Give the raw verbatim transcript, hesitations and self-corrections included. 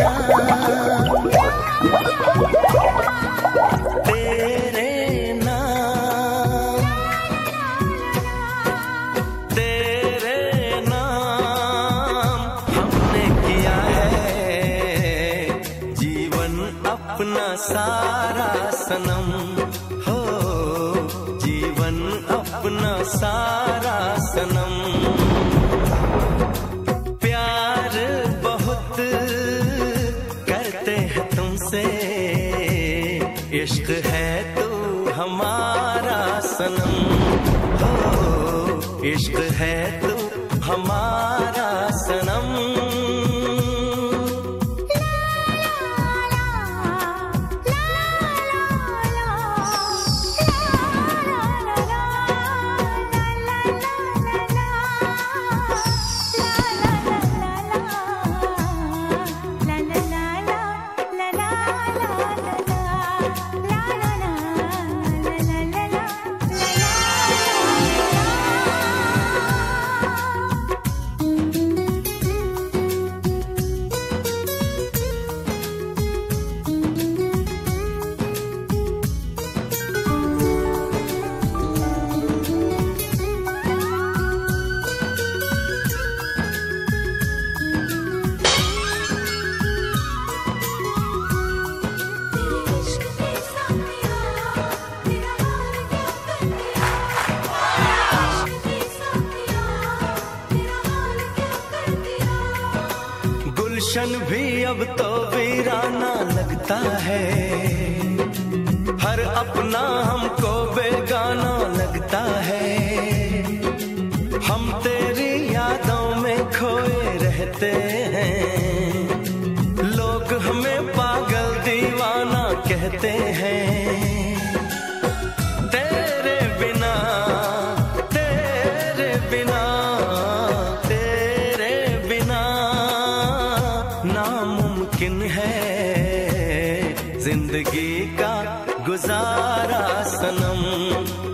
तेरे नाम, तेरे नाम हमने किया है जीवन अपना सारा सनम हो, जीवन अपना सारा सनम। प्यार बहुत करते हैं तुमसे, इश्क है तू हमारा सनम हो, इश्क है तू हमारा सनम। गुलशन भी अब तो वीराना लगता है, हर अपना हमको बेगाना लगता है। हम तेरी यादों में खोए रहते हैं, लोग हमें पागल दीवाना कहते हैं। तेरे बिना, तेरे बिना, तेरे बिना नामुमकिन है जिंदगी का गुजारा सनम।